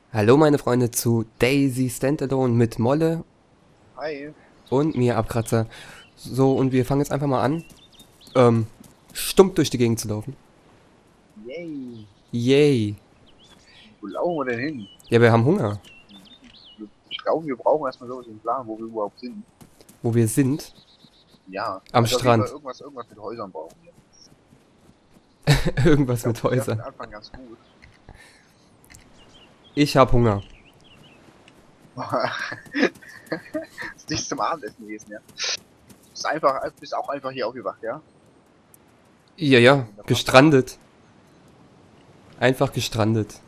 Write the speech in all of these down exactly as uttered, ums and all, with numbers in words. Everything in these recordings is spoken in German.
Hallo meine Freunde zu Daisy Standalone mit Molle Hi. und mir Abkratzer. So, und wir fangen jetzt einfach mal an, ähm, stumpf durch die Gegend zu laufen. Yay. Yay. Wo laufen wir denn hin? Ja, wir haben Hunger. Ich glaube, wir brauchen erstmal so einen Plan, wo wir überhaupt sind. Wo wir sind? Ja. Am Also auf jeden Fall Strand. irgendwas, irgendwas mit Häusern brauchen wir. Ich Irgendwas glaube, mit das wäre für den Häusern. Anfang ganz gut. Ich hab Hunger. Ist nicht zum Abendessen gewesen, ja. Ist einfach, bist auch einfach hier aufgewacht, ja? Ja, ja, In der Pampa. gestrandet. Einfach gestrandet.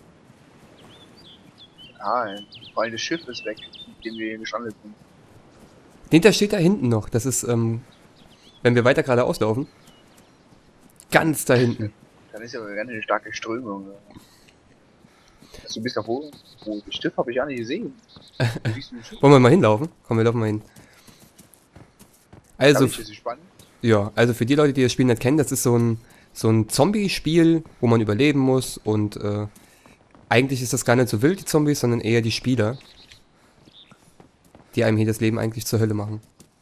Ah, vor allem das Schiff ist weg, mit dem wir hier gestrandet sind. Hinter steht da hinten noch. Das ist, ähm, wenn wir weiter geradeaus laufen. Ganz da hinten. Dann ist ja eine ganz schön starke Strömung. Also, du bist ja wo? Wo? Das Schiff habe ich ja nicht gesehen. Wo siehst du das Schiff? Wollen wir mal hinlaufen? Komm, wir laufen mal hin. Da Also, bin ich jetzt gespannt. ja, also für die Leute, die das Spiel nicht kennen, das ist so ein, so ein Zombie-Spiel, wo man überleben muss und äh, eigentlich ist das gar nicht so wild, die Zombies, sondern eher die Spieler, die einem hier das Leben eigentlich zur Hölle machen.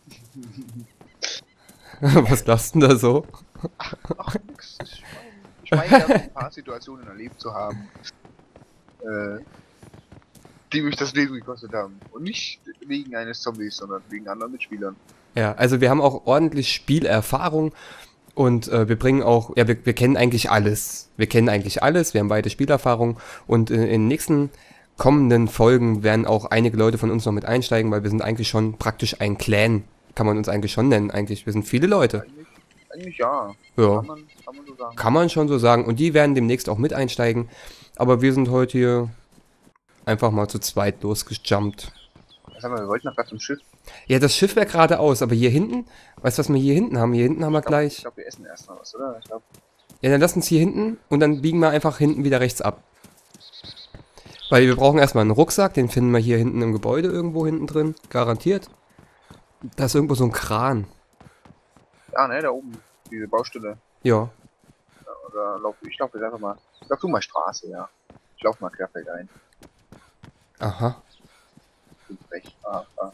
Was lachst du denn da so? Ach, nix. Ich meine, ich meine ja, so ein paar Situationen erlebt zu haben, äh, die mich das Leben gekostet haben. Und nicht wegen eines Zombies, sondern wegen anderen Mitspielern. Ja, also wir haben auch ordentlich Spielerfahrung und äh, wir bringen auch, ja, wir, wir kennen eigentlich alles. Wir kennen eigentlich alles, wir haben beide Spielerfahrung und äh, in den nächsten kommenden Folgen werden auch einige Leute von uns noch mit einsteigen, weil wir sind eigentlich schon praktisch ein Clan, kann man uns eigentlich schon nennen, eigentlich. Wir sind viele Leute. Eigentlich, eigentlich ja. Ja, Kann man, kann man so sagen. kann man schon so sagen. Und die werden demnächst auch mit einsteigen. Aber wir sind heute hier einfach mal zu zweit losgejumpt. Sag mal, wir wollten noch was zum Schiff. Ja, das Schiff wäre geradeaus, aber hier hinten, weißt du, was wir hier hinten haben? Hier hinten haben wir Ich glaube, gleich. glaub, wir essen erst mal was, oder? Ich glaube. Ja, dann lass uns hier hinten und dann biegen wir einfach hinten wieder rechts ab. Weil wir brauchen erstmal einen Rucksack, den finden wir hier hinten im Gebäude irgendwo hinten drin. Garantiert. Da ist irgendwo so ein Kran. Ja, ne, da oben. Diese Baustelle. Ja. Oder lauf, ich laufe jetzt einfach mal. Ich lauf du mal Straße, ja. Ich lauf mal querfeld ein. Aha. Bin frech. Ah, ah.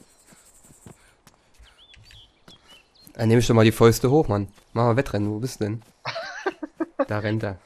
Dann nehme ich doch mal die Fäuste hoch, Mann. Mach mal Wettrennen, wo bist du denn? Da rennt er.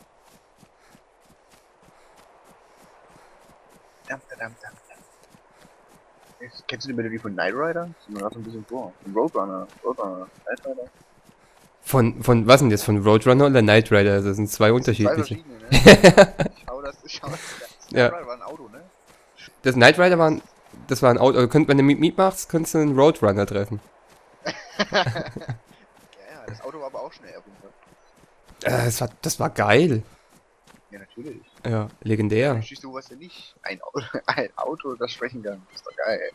Dam, dam, dam, dam. Kennst du die Melodie von Knight Rider? Das ist mir gerade so ein bisschen vor. Von Roadrunner. Roadrunner. Knight Rider. Von, von, was denn jetzt? Von Roadrunner oder Knight Rider? Das sind zwei Zwei unterschiedliche. verschiedene, ne? Ich schau das, ich schau das. Das Knight Ja. Rider war ein Auto, ne? Das Knight Rider war ein, das war ein Auto. Also, könnt, wenn du Meet Meet machst, könntest du einen Roadrunner treffen. Ja, ja, das Auto war aber auch schnell auf jeden Fall. Äh, das war, das war geil. Ja, natürlich. Ja, legendär. Schießt du was denn nicht? Ein Auto, ein Auto, das sprechen kann. Das ist doch geil.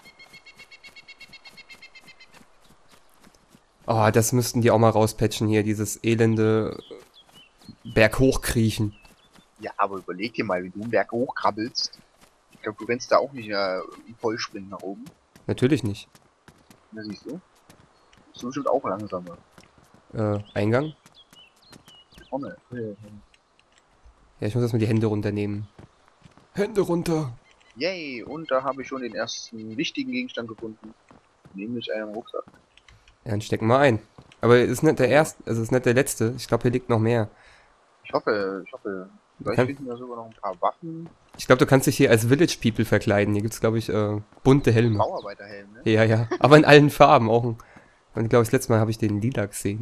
Oh, das müssten die auch mal rauspatchen hier, dieses elende Berghochkriechen. Ja, aber überleg dir mal, wie du einen Berg hochkrabbelst. Ich glaube, du rennst da auch nicht äh, im Vollsprint nach oben. Natürlich nicht. Das siehst du. Bist du bestimmt auch langsamer. Äh, Eingang? Vorne. Ja, ich muss erstmal die Hände runternehmen. Hände runter! Yay, und da habe ich schon den ersten wichtigen Gegenstand gefunden. Nämlich einen Rucksack. Ja, dann stecken wir ein. Aber es ist nicht der erste, also es ist nicht der letzte. Ich glaube, hier liegt noch mehr. Ich hoffe, ich hoffe, vielleicht Kann- finden wir sogar noch ein paar Waffen. Ich glaube, du kannst dich hier als Village People verkleiden. Hier gibt's, glaube ich, äh, bunte Helme. Bauarbeiterhelm, ne? Ja, ja. Aber in allen Farben. Auch ein, und glaube ich, das letzte Mal habe ich den lila gesehen.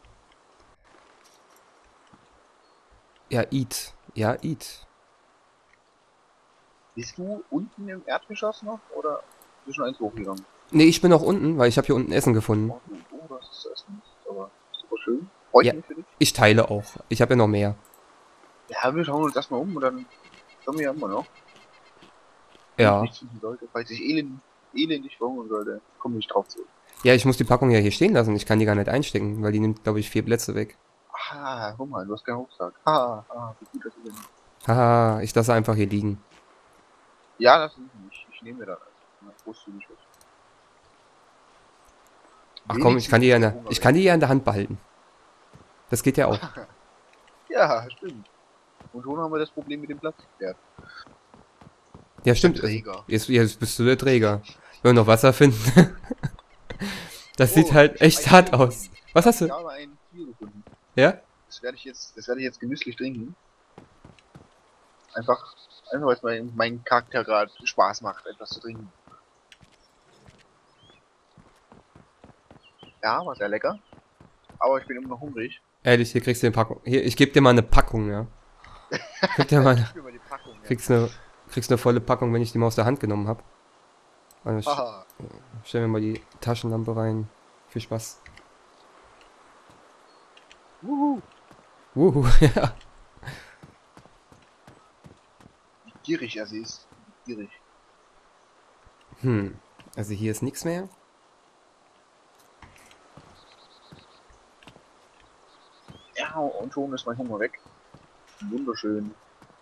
Ja, Eat. Ja, Eat. Bist du unten im Erdgeschoss noch oder bist du schon eins hochgegangen? Nee, ich bin auch unten, weil ich habe hier unten Essen gefunden. Oh, oh, das ist das Essen. Aber super schön. Freut Ja. mich für dich. Ich teile auch. Ich habe ja noch mehr. Ja, wir schauen uns das mal um und dann können wir ja immer noch. Ja. Wenn ich nichts finden sollte, falls ich elend, elendig verhungern sollte, komme ich drauf zurück. Ja, ich muss die Packung ja hier stehen lassen. Ich kann die gar nicht einstecken, weil die nimmt, glaube ich, vier Plätze weg. Ah, guck mal, du hast keinen Rucksack. Ah, ah, wie gut, dass du den. Haha, ich lasse einfach hier liegen. Ja, das ist nicht. Ich nehme mir da na, großzügig was. Ach komm, ich kann die ja in der, Hunger ich kann die ja in der Hand behalten. Das geht ja auch. Ja, stimmt. Und schon haben wir das Problem mit dem Platz geklärt. Ja, stimmt. Der Träger. Jetzt, jetzt bist du der Träger. Wenn wir noch Wasser finden. Das Oh, sieht halt echt ein hart Tier aus. gefunden. Was hast Ich du? habe ein Tier gefunden. Ja? Das werde ich jetzt, das werde ich jetzt genüsslich trinken. Einfach, einfach weil es mein, mein Charakter gerade Spaß macht, etwas zu trinken. Ja, war sehr lecker. Aber ich bin immer noch hungrig. Ehrlich, hier kriegst du eine Packung. Hier, ich gebe dir mal eine Packung, ja. Gib dir mal, Gib mir mal die Packung, ja. kriegst eine, kriegst eine volle Packung, wenn ich die mal aus der Hand genommen habe. Also Haha. stellen wir mal die Taschenlampe rein. Viel Spaß. Wuhu. Wuhu, ja. Wie gierig er sie ist. Wie gierig. Hm. Also hier ist nichts mehr. Ja, und schon ist mein Hunger weg. Wunderschön.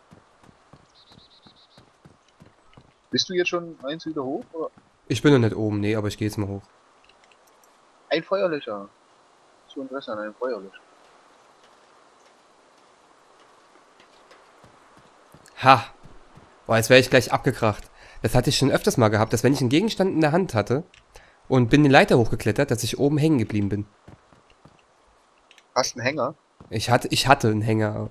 Bist du jetzt schon eins wieder hoch? Oder? Ich bin noch nicht oben, nee, aber ich gehe jetzt mal hoch. Ein Feuerlöscher. So Interesse an einem Feuerlöscher. Ha! Boah, jetzt wäre ich gleich abgekracht. Das hatte ich schon öfters mal gehabt, dass wenn ich einen Gegenstand in der Hand hatte und bin die Leiter hochgeklettert, dass ich oben hängen geblieben bin. Hast einen Hänger? Ich hatte, ich hatte einen Hänger.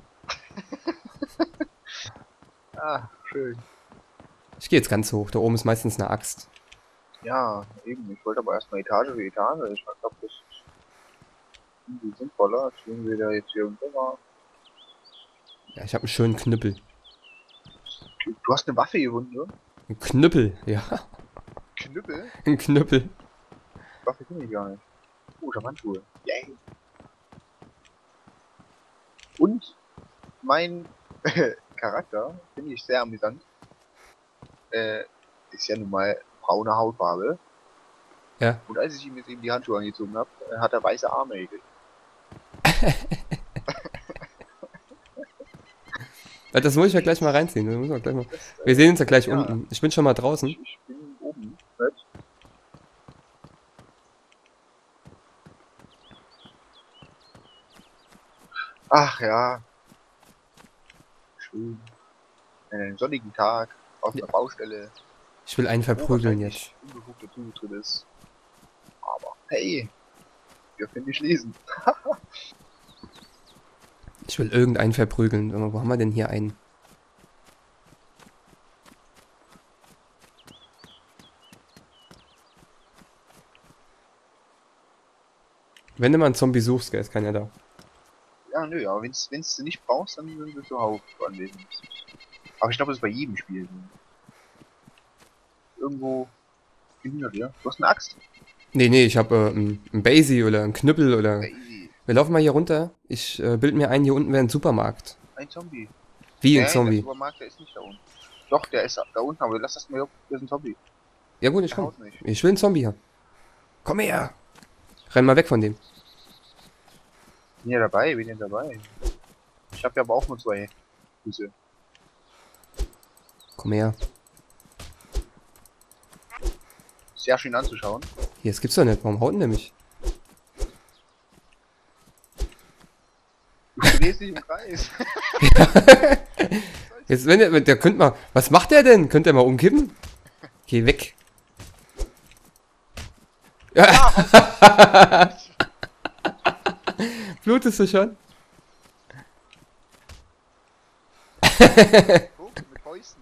Ah, schön. Ich gehe jetzt ganz hoch. Da oben ist meistens eine Axt. Ja, eben. Ich wollte aber erstmal Etage für Etage. Ich glaube, das ist irgendwie sinnvoller, als wenn wir da jetzt hier runter. Ja, ich habe einen schönen Knüppel. Du hast eine Waffe gefunden, oder? Ein Knüppel, ja. Knüppel? Ein Knüppel. Waffe finde ich gar nicht. Oh, ich hab Handschuhe. Yay. Und mein Charakter finde ich sehr amüsant. Äh, ist ja nun mal braune Hautfarbe. Ja. Und als ich ihm jetzt eben die Handschuhe angezogen habe, hat er weiße Arme gekriegt. Das muss ich ja gleich mal reinziehen. Das müssen wir, gleich mal. Wir sehen uns ja gleich Ja. unten. Ich bin schon mal draußen. Ich, ich bin oben. Nicht? Ach ja. Schön. Einen sonnigen Tag auf der Baustelle. Ich will einen verprügeln jetzt. jetzt. Unbefugter Zutritt ist. Aber hey, wir können nicht lesen. Ich will irgendeinen verprügeln. Sag mal, wo haben wir denn hier einen? Wenn du mal einen Zombie suchst, gell, ist keiner da. Ja, nö, aber wenn's, wenn's du nicht brauchst, dann sind wir zuhauf anwesend. Aber ich glaube, das ist bei jedem Spiel so. Irgendwo hinter dir. Du hast eine Axt. Nee, nee, ich habe äh, einen einen Basie oder einen Knüppel oder... Crazy. Wir laufen mal hier runter. Ich äh, bild mir ein, hier unten wäre ein Supermarkt. Ein Zombie. Wie ein Nein, Zombie? Der Supermarkt, der ist nicht da unten. Doch, der ist da unten, aber lass das mal hier. Das ist ein Zombie. Ja gut, ich Der komm. haut mich. Ich will einen Zombie hier. Komm her! Renn mal weg von dem. Bin ja dabei, bin ja dabei. Ich habe ja aber auch nur zwei Füße. Komm her. Sehr schön anzuschauen. Hier, das gibt's doch nicht. Warum haut denn der mich? Du drehst dich im Kreis. Jetzt, wenn der, der könnte mal... Was macht der denn? Könnte er mal umkippen? Geh weg. Ja. Blutest du schon? Guck, mit Fäusten.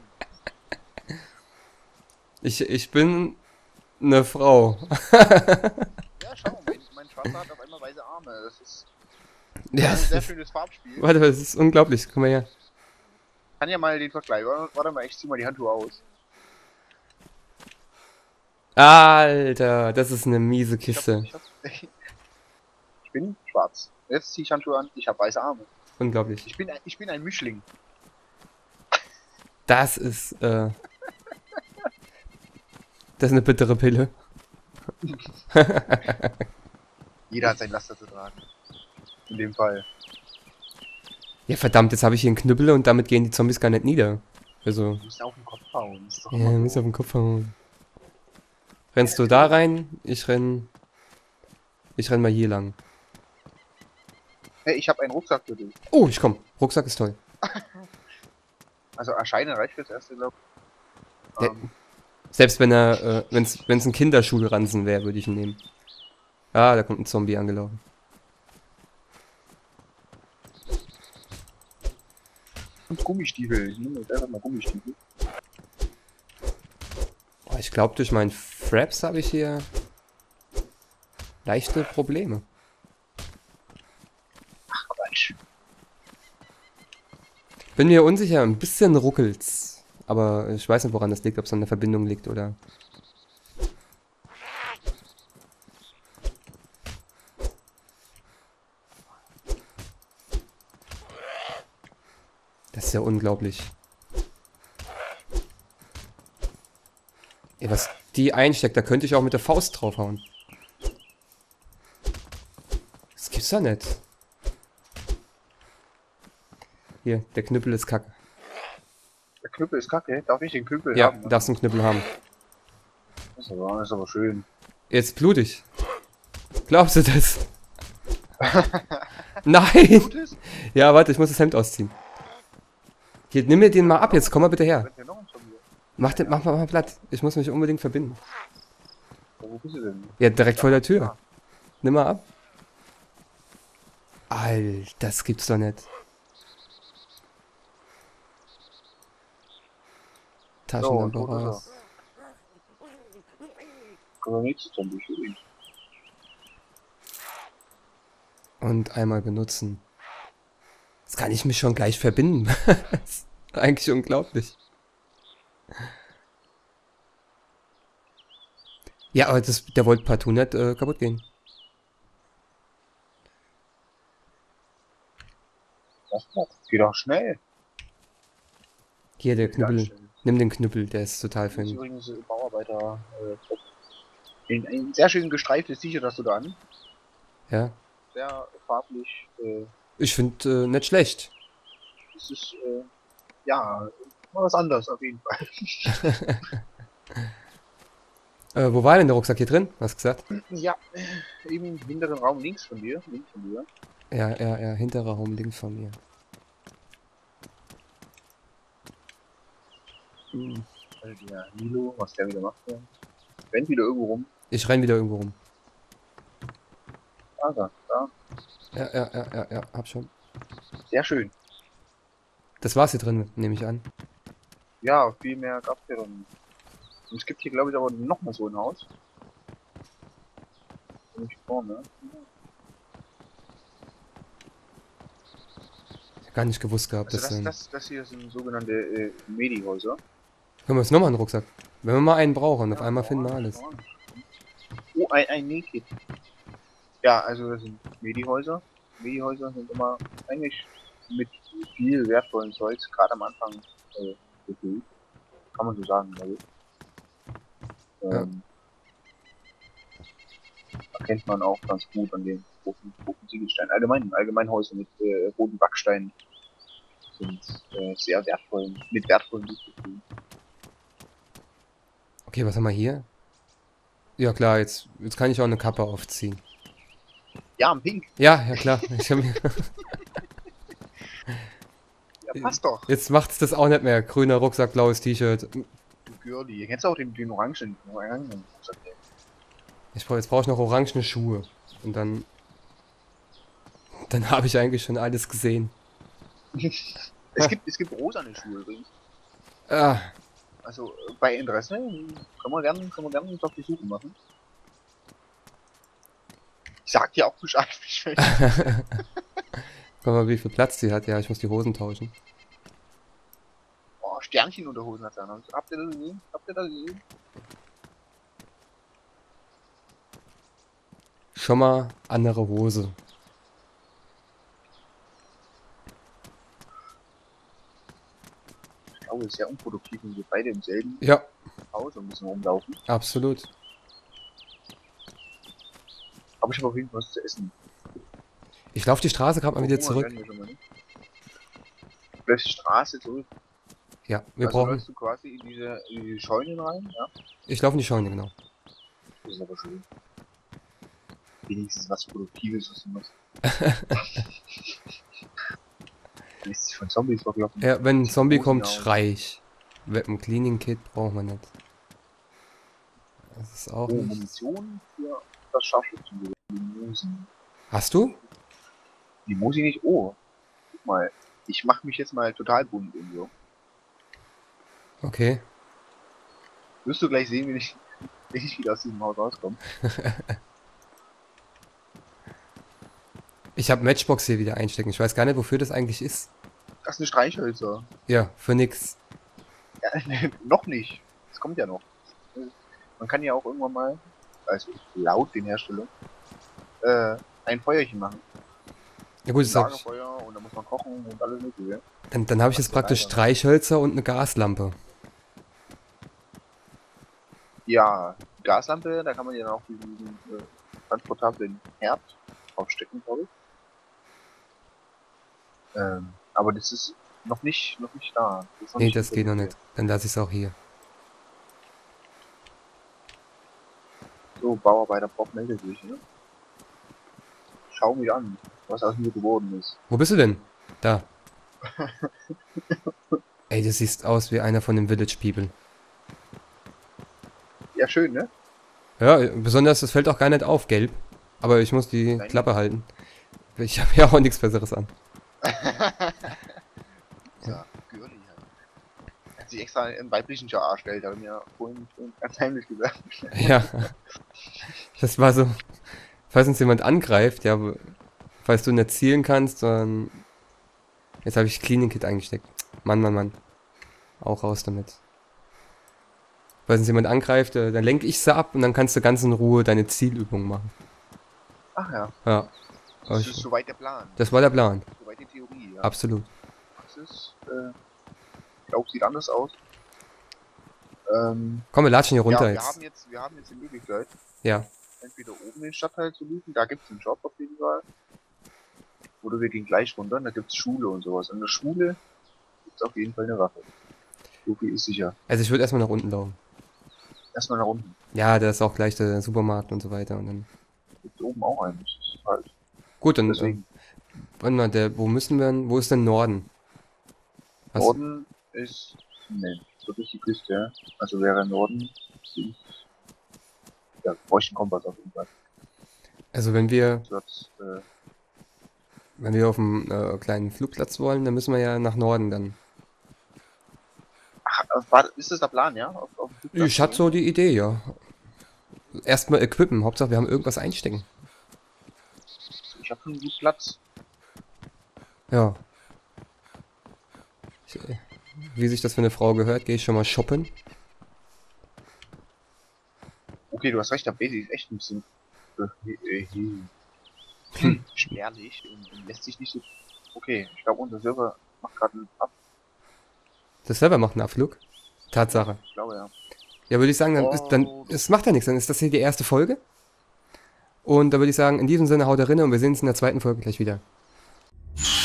Ich, ich bin eine Frau. Ja, schau, mein, mein Schwarzer hat auf einmal weiße Arme. Das ist Ja, ein das sehr ist, schönes Farbspiel. warte, das ist unglaublich. Guck mal her. Kann ja mal den Vergleich. Warte, warte mal, ich zieh mal die Handschuhe aus. Alter, das ist eine miese Ich, hab, Kiste. ich, hab, ich bin schwarz. Jetzt zieh ich Handschuhe an. Ich habe weiße Arme. Unglaublich. Ich bin, ein- ich bin ein Mischling. Das ist, äh... Das ist eine bittere Pille. Jeder hat sein Laster zu tragen. In dem Fall. Ja, verdammt, jetzt habe ich hier einen Knüppel und damit gehen die Zombies gar nicht nieder. Also, Du musst auf den Kopf hauen. Ist doch ja, immer muss so. auf den Kopf hauen. Rennst du da rein? Ich renn... Ich renn mal hier lang. Hey, ich habe einen Rucksack für dich. Oh, ich komm. Rucksack ist toll. Also erscheinen reicht fürs erste, glaube Der, Ähm, selbst wenn er, äh, wenn's, wenn's ein Kinderschulranzen wäre, würde ich ihn nehmen. Ah, da kommt ein Zombie angelaufen. und Gummistiefel. Ich nehme jetzt einfach mal Gummistiefel. Oh, ich glaube, durch meinen Fraps habe ich hier leichte Probleme. Ach Quatsch. Bin mir unsicher, ein bisschen ruckelt's. Aber ich weiß nicht, woran das liegt, ob es an der Verbindung liegt oder... Das ist ja unglaublich. Ey, was die einsteckt, da könnte ich auch mit der Faust draufhauen. Das gibt's doch nicht. Hier, der Knüppel ist kacke. Der Knüppel ist kacke. Darf ich den Knüppel Ja, haben? du darfst einen Knüppel haben. Das ist aber, das ist aber schön. Jetzt blutig. Glaubst du das? Nein! Gutes? Ja, warte, ich muss das Hemd ausziehen. Hier, nimm mir den mal ab jetzt, komm mal bitte her. Rennt hier noch ein Zombie? Mach, den, mach mal, mal platt. Ich muss mich unbedingt verbinden. Ja, wo bist du denn? Ja, direkt vor der Tür. Ah, Nimm mal ab. Alter, das gibt's doch nicht. Taschenlampe tot ist er. raus. Können wir nächstes Zombie spielen? Und einmal benutzen. Jetzt kann ich mich schon gleich verbinden. Das ist eigentlich unglaublich. Ja, aber das, der wollte partout nicht äh, kaputt gehen. Das geht doch schnell. Hier, der Ja, Knüppel. schnell. Nimm den Knüppel, der ist total Das ist für übrigens äh, Bauarbeiter. Äh, ein, ein sehr schön gestreiftes T-Shirt hast du da an. Ja. Sehr farblich. Äh, Ich finde äh, nicht schlecht. es ist, äh, ja, mal was anderes auf jeden Fall. Äh, wo war denn der Rucksack hier drin? Hast du gesagt? Ja, äh, im hinteren Raum links von dir. Links von dir. Ja, ja, ja, hinterer Raum links von mir. Hm. Also der Nilo, was der wieder macht. Ja. Rennt wieder irgendwo rum. Ich renn wieder irgendwo rum. Ah, da, da. Ja, ja, ja, ja, ja, hab schon. Sehr schön. Das war's hier drin, nehme ich an. Ja, viel mehr gab's hier dann nicht. Und es gibt hier, glaube ich, aber noch mal so ein Haus. Nicht vorne. Ich hab gar nicht gewusst gehabt, Also dass... das, ähm, das, das hier sind sogenannte äh, Medihäuser. Können wir uns nochmal einen Rucksack? Wenn wir mal einen brauchen, auf Ja, einmal finden wir orange, alles. orange. Oh, ein, ein Nähkit. Ja, also das sind Medihäuser. Medihäuser sind immer eigentlich mit viel wertvollen Zeugs, gerade am Anfang äh, gefüllt. Kann man so sagen, glaube ich. Ähm, Erkennt man auch ganz gut an den roten, roten Ziegelsteinen. Allgemein, allgemein Häuser mit äh, roten Backsteinen sind äh, sehr wertvoll, mit wertvollen Gütesiegel. Okay, was haben wir hier? Ja klar, jetzt, jetzt kann ich auch eine Kappe aufziehen. Ja, ein Pink. Ja, ja klar. Ich hab mir, Ja, passt doch. jetzt macht's das auch nicht mehr. Grüner Rucksack, blaues T-Shirt. Du Girlie. Kennst du auch den, den orangen, den orangen Rucksack? Ich brauch, jetzt brauche ich noch orangene Schuhe. Und dann... Dann habe ich eigentlich schon alles gesehen. Es gibt, es gibt rosane Schuhe übrigens. Ah, Also äh, bei Interesse können wir gerne, können wir gerne uns auf die Suche machen. Ich sag dir auch Bescheid. guck mal, wie viel Platz die hat. Ja, ich muss die Hosen tauschen. Oh, Sternchen unter Hosen hat er. Habt ihr das gesehen? Habt ihr das gesehen? Schon mal andere Hose. Ich glaube, es ist sehr unproduktiv, wenn wir beide im selben Ja, Haus ein bisschen rumlaufen. absolut. Aber ich habe auf jeden Fall was zu essen. Ich laufe die Straße gerade mal wieder Hunger zurück. werden wir schon mal nicht. Du läufst die Straße zurück. Ja, wir Also brauchen... läufst du quasi in diese, in diese Scheunen rein, ja? Ich laufe in die Scheune, genau. Das ist aber schön. Wenigstens was Produktives, was du machst. Lässt sich von Zombies verkloppen. Ja, wenn ein Zombie Hosen kommt, aus. schrei ich. Weapon Cleaning Kit brauchen wir nicht. Das ist auch Oh, nicht. Munition für das Scharfschützengewehr. Die Musi. Hast du? Die Musi nicht. Oh, guck mal. Ich mache mich jetzt mal total bunt und so. Okay. Wirst du gleich sehen, wenn ich, wenn ich wieder aus diesem Haus rauskomme. Ich habe Matchbox hier wieder einstecken. Ich weiß gar nicht, wofür das eigentlich ist. Das ist eine Streichhölzer. Ja, für nix. Ja, noch nicht. Das kommt ja noch. Man kann ja auch irgendwann mal, also laut den Herstellern, äh, ein Feuerchen machen. Ja gut, das hab ich, Lagerfeuer und dann muss man kochen und alles mögliche. dann, dann habe ich Was jetzt für praktisch Leiter, ne? Streichhölzer und eine Gaslampe. Ja, Gaslampe, da kann man ja auch diesen äh, transportablen Herd aufstecken, glaube ich. Ähm, aber das ist noch nicht, noch nicht da. Das ist noch Nee, nicht das geht noch implementiert. nicht. Dann lasse ich es auch hier. So, Bauarbeiter Bob meldet sich, ne? Schau mich an, was aus mir geworden ist. Wo bist du denn? Da. Ey, du siehst aus wie einer von den Village People. Ja, schön, ne? Ja, besonders, das fällt auch gar nicht auf, gelb. Aber ich muss die Nein. Klappe halten. Ich habe ja auch nichts Besseres an. So, girly halt. Hat sich extra einen weiblichen Jar erstellt, hat er mir vorhin schon ganz heimlich gesagt. Ja. Das war so. Falls uns jemand angreift, ja, falls du nicht zielen kannst, dann. Jetzt habe ich Cleaning Kit eingesteckt. Mann, Mann, Mann. Auch raus damit. Falls uns jemand angreift, äh, dann lenke ich sie ab und dann kannst du ganz in Ruhe deine Zielübung machen. Ach ja, Ja. Aber das ich, ist soweit der Plan. das war der Plan. Soweit die Theorie, ja. Absolut. Praxis, äh, ich glaube, sieht anders aus. Ähm, Komm, wir latschen hier runter ja, wir jetzt. haben jetzt, wir haben jetzt die Möglichkeit, Ja. entweder oben den Stadtteil zu looten, da gibt es einen Job auf jeden Fall. Oder wir gehen gleich runter, da gibt es Schule und sowas. In der Schule gibt es auf jeden Fall eine Waffe. So viel ist sicher. Also ich würde erstmal nach unten laufen. Erstmal nach unten. Ja, da ist auch gleich der Supermarkt und so weiter. Und dann. Gibt oben auch einen. Das ist halt. Gut, dann. Äh, Deswegen, warte mal, der, wo müssen wir denn? Wo ist denn Norden? Was? Norden ist. Ne, das ist die Küste, ja. Also wäre Norden. Die, ja, bräuchte einen Kompass auf jeden Fall. Also wenn wir. Das, äh, Wenn wir auf einen äh, kleinen Flugplatz wollen, dann müssen wir ja nach Norden dann. ach, war, ist das der Plan, ja? Auf, auf dem Flugplatz Ich hatte so die Idee, ja. Erstmal equippen, Hauptsache wir haben irgendwas einstecken. Ich habe einen guten Platz. Ja. Ich, äh, wie sich das für eine Frau gehört, gehe ich schon mal shoppen. Okay, du hast recht, der Base ist echt ein bisschen äh, äh, hm, spärlich und, und lässt sich nicht so. Okay, ich glaube unser Server macht gerade einen Ab. Das selber macht einen Abflug. Tatsache. Ich glaube ja. Ja, würde ich sagen, dann Oh, ist, dann, es macht ja nichts, dann ist das hier die erste Folge. Und da würde ich sagen, in diesem Sinne haut rein und wir sehen uns in der zweiten Folge gleich wieder.